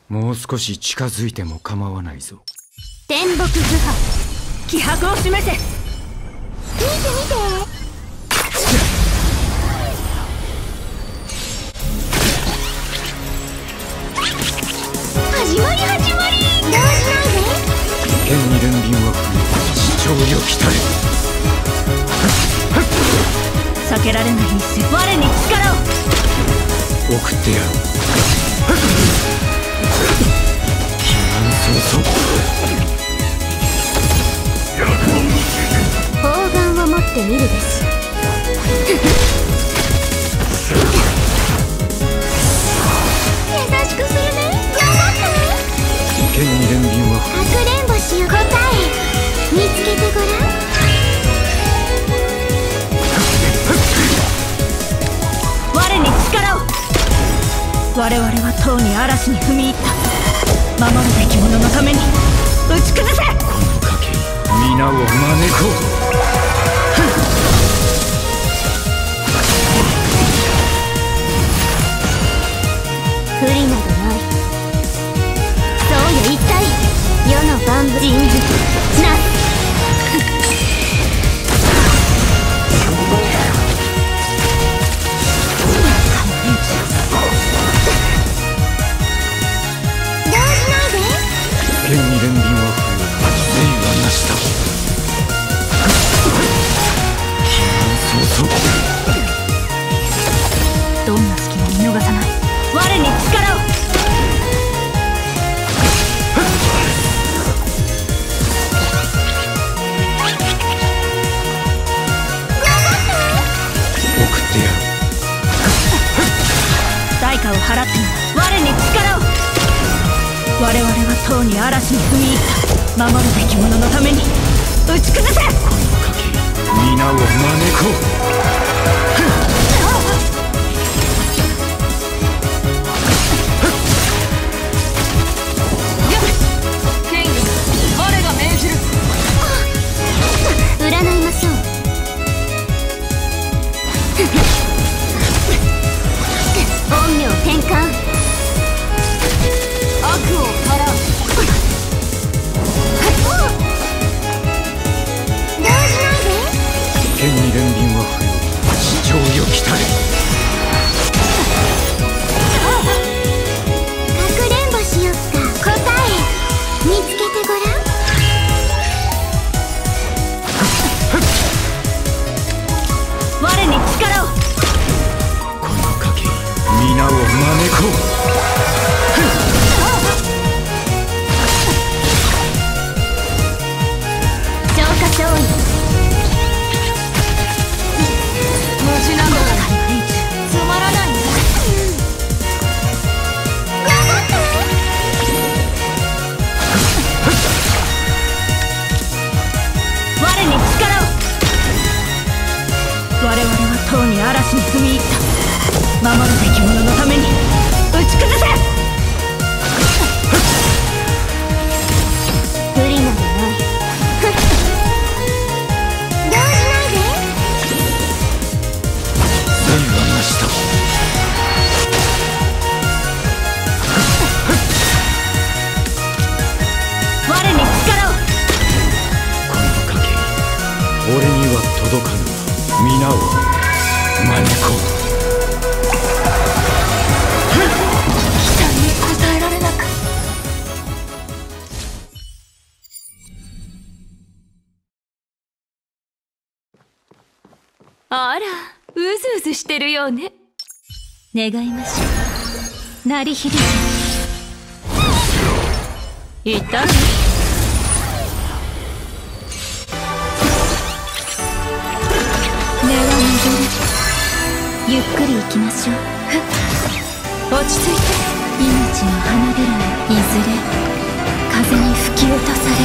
もう少し近づいても構わないぞ。 天木図派、気迫を示せ。見て見て。始まり動じないで。 剣に連輪は不死鳥よ来たれ。 避けられない一戦、我に力を送ってやる。気満早々。 砲丸を持ってみるべし。優しくするね。頑張ってね。 剣に連輪はかくれんぼしよう。答え見つけてごらん。我に力を。我々はとうに嵐に踏み入った。守るべき者のために打ち崩せ。 この賭けに皆を招こう。 不利などない。そうよ一体世の万物人事なす。 剣に連輪は不要、礼はなしだ。気満早々。 どんな隙も見逃さない。我に力を。 送ってやる。 代価を払っても我に力を。我々はとうに嵐に踏み入った。守るべき者のために打ち崩せ。 この賭けに皆を招こう。 権威我が命じる。占いましょう。陰陽転換。悪を払う。動じないで。 剣に連輪は不要、死鳥よ来たれ。 かくれんぼしよっか。答え見つけてごらん。我に力を。 この賭けに皆を招こう。 勝利。無事なんだからつまらないね。頑張って。我に力を。我々はとうに嵐に踏み入った。守るべき者のために打ち崩せ。不利などない。 俺には届かぬが皆を招こう。 期待に応えられなく。あら、うずうずしてるようね。願いましょう。鳴り響け。いた。ゆっくり行きましょう。落ち着いて。命の花びらはいずれ風に吹き落とされ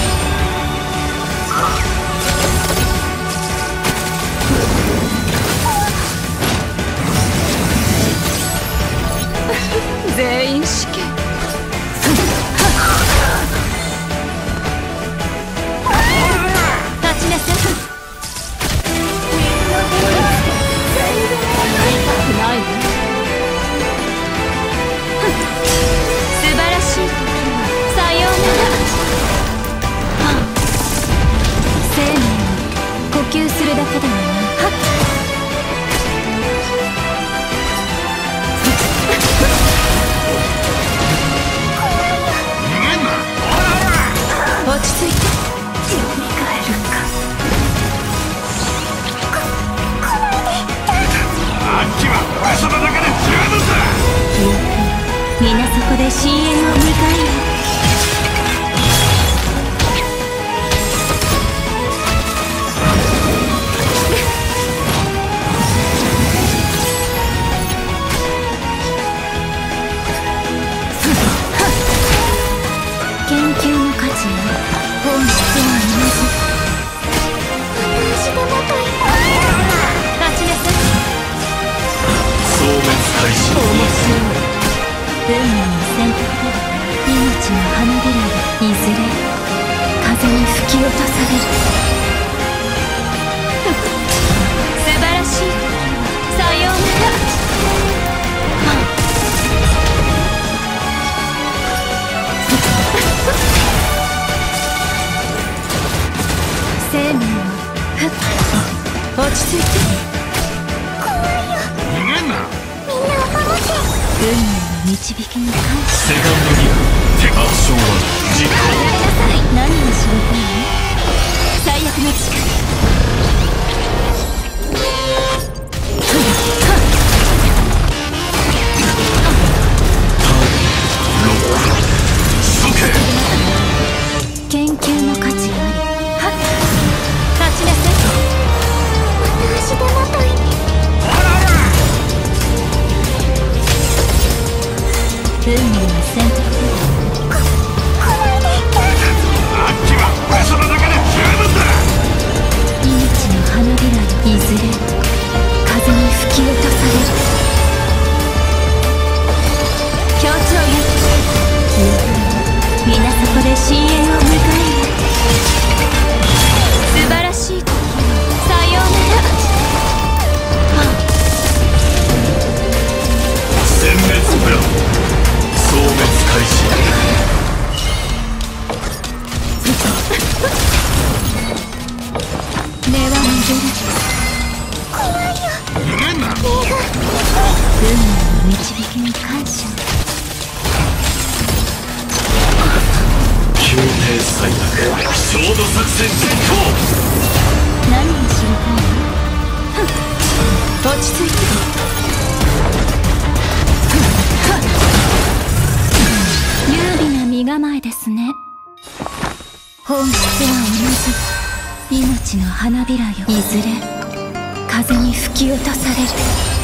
る。全員死刑。立ちなさい。ないわ。素晴らで深淵を迎えよ。研究の価値は本質は同じ。私がまた立ちなさい。 消滅開始。 面白い。運命の選択で命の花びらがいずれ風に吹き落とされる。素晴らしい。さようなら。生命は落ち着いて。怖いよ。 逃げんな。 みんなを守って。運命の導きに感謝。 セカンドギアテアクションは実行。 離れなさい。何を知りたいの？最悪の力。研究の価値あり。はっ、立ちなさい。また足手まといに。運命の選択で来ないで。 あっちは俺様だけで十分だ。 命の花びらよ、いずれ風に吹き落とされる。協調よ。皆そこで深淵を迎えよ。素晴らしい時よ。さようなら。 殲滅プラン消滅開始。 根は逃げる。怖いよ。 逃げんな。 運命の導きに感謝。 宮廷採択焦土作戦実行。 何を知りたいの？ふん、落ち着いて。優美な身構えですね。本質は同じ。命の花びらよ、いずれ風に吹き落とされる。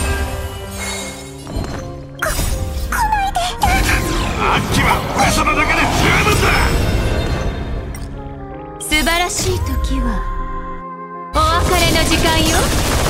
来ないで。 あっちは俺様だけで十分だ。 素晴らしい時はお別れの時間よ。